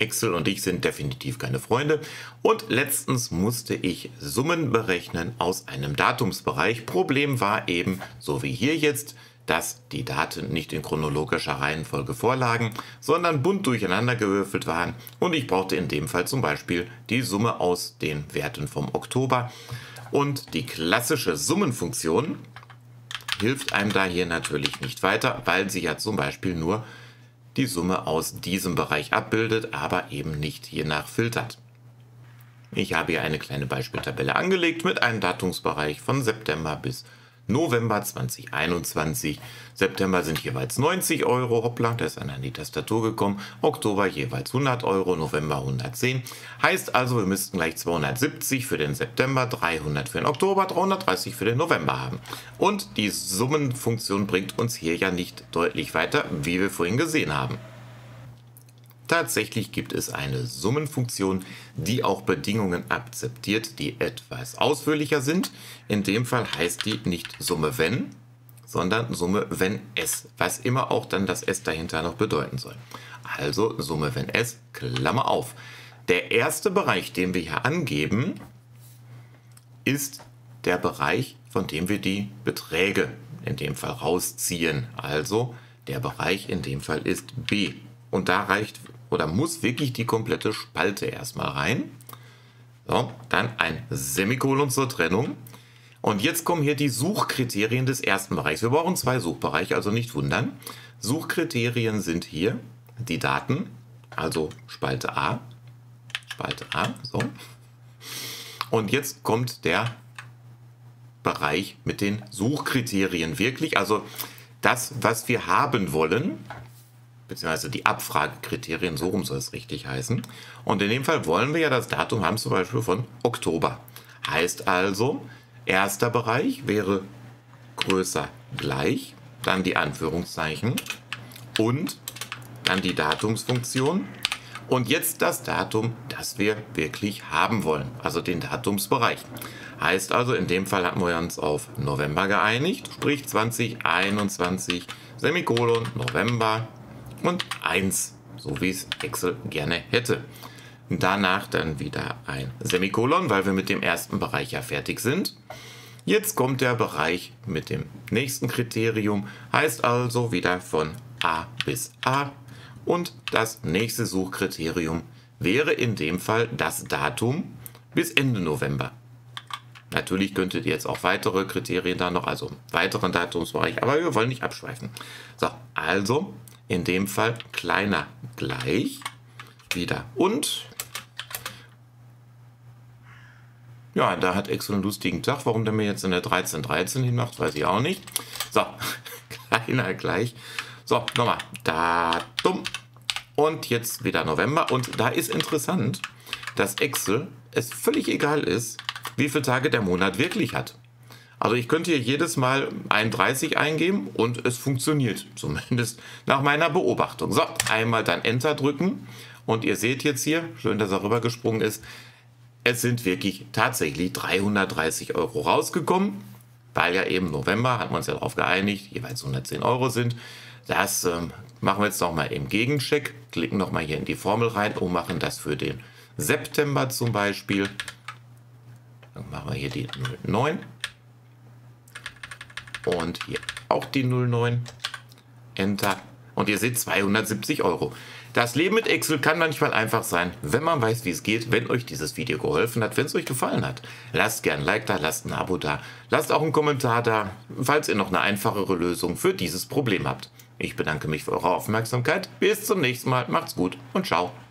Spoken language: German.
Excel und ich sind definitiv keine Freunde und letztens musste ich Summen berechnen aus einem Datumsbereich. Problem war eben, so wie hier jetzt, dass die Daten nicht in chronologischer Reihenfolge vorlagen, sondern bunt durcheinander gewürfelt waren und ich brauchte in dem Fall zum Beispiel die Summe aus den Werten vom Oktober. Und die klassische Summenfunktion hilft einem da hier natürlich nicht weiter, weil sie ja zum Beispiel nur die Summe aus diesem Bereich abbildet, aber eben nicht hiernach filtert. Ich habe hier eine kleine Beispieltabelle angelegt mit einem Datumsbereich von September bis November 2021. September sind jeweils 90 Euro, hoppla, da ist einer an die Tastatur gekommen. Oktober jeweils 100 Euro, November 110. Heißt also, wir müssten gleich 270 für den September, 300 für den Oktober, 330 für den November haben. Und die Summenfunktion bringt uns hier ja nicht deutlich weiter, wie wir vorhin gesehen haben. Tatsächlich gibt es eine Summenfunktion, die auch Bedingungen akzeptiert, die etwas ausführlicher sind. In dem Fall heißt die nicht Summe wenn, sondern Summe wenn s, was immer auch dann das s dahinter noch bedeuten soll. Also Summe wenn s, Klammer auf. Der erste Bereich, den wir hier angeben, ist der Bereich, von dem wir die Beträge in dem Fall rausziehen. Also der Bereich in dem Fall ist B. Und da reicht oder muss wirklich die komplette Spalte erstmal rein. So, dann ein Semikolon zur Trennung. Und jetzt kommen hier die Suchkriterien des ersten Bereichs. Wir brauchen zwei Suchbereiche, also nicht wundern. Suchkriterien sind hier die Daten, also Spalte A, so. Und jetzt kommt der Bereich mit den Suchkriterien wirklich, also das, was wir haben wollen, beziehungsweise die Abfragekriterien, so rum soll es richtig heißen. Und in dem Fall wollen wir ja das Datum haben, zum Beispiel von Oktober. Heißt also, erster Bereich wäre größer gleich, dann die Anführungszeichen und dann die Datumsfunktion. Und jetzt das Datum, das wir wirklich haben wollen, also den Datumsbereich. Heißt also, in dem Fall hatten wir uns auf November geeinigt, sprich 2021, Semikolon, November, und 1, so wie es Excel gerne hätte. Danach dann wieder ein Semikolon, weil wir mit dem ersten Bereich ja fertig sind. Jetzt kommt der Bereich mit dem nächsten Kriterium, heißt also wieder von A bis A. Und das nächste Suchkriterium wäre in dem Fall das Datum bis Ende November. Natürlich könntet ihr jetzt auch weitere Kriterien da noch, also weiteren Datumsbereich, aber wir wollen nicht abschweifen. So, also in dem Fall kleiner gleich, wieder und. Ja, da hat Excel einen lustigen Tag. Warum der mir jetzt in der 1313 hinmacht, weiß ich auch nicht. So, kleiner gleich. So, nochmal Datum und jetzt wieder November. Und da ist interessant, dass Excel es völlig egal ist, wie viele Tage der Monat wirklich hat. Also ich könnte hier jedes Mal 31 eingeben und es funktioniert, zumindest nach meiner Beobachtung. So, einmal dann Enter drücken und ihr seht jetzt hier, schön, dass er rübergesprungen ist, es sind wirklich tatsächlich 330 Euro rausgekommen, weil ja eben November, hat man uns ja darauf geeinigt, jeweils 110 Euro sind. Das machen wir jetzt nochmal im Gegencheck, klicken nochmal hier in die Formel rein und machen das für den September zum Beispiel. Dann machen wir hier die 09. Und hier auch die 09. Enter. Und ihr seht 270 Euro. Das Leben mit Excel kann manchmal einfach sein, wenn man weiß, wie es geht. Wenn euch dieses Video geholfen hat, wenn es euch gefallen hat, lasst gerne ein Like da, lasst ein Abo da, lasst auch einen Kommentar da, falls ihr noch eine einfachere Lösung für dieses Problem habt. Ich bedanke mich für eure Aufmerksamkeit. Bis zum nächsten Mal. Macht's gut und ciao.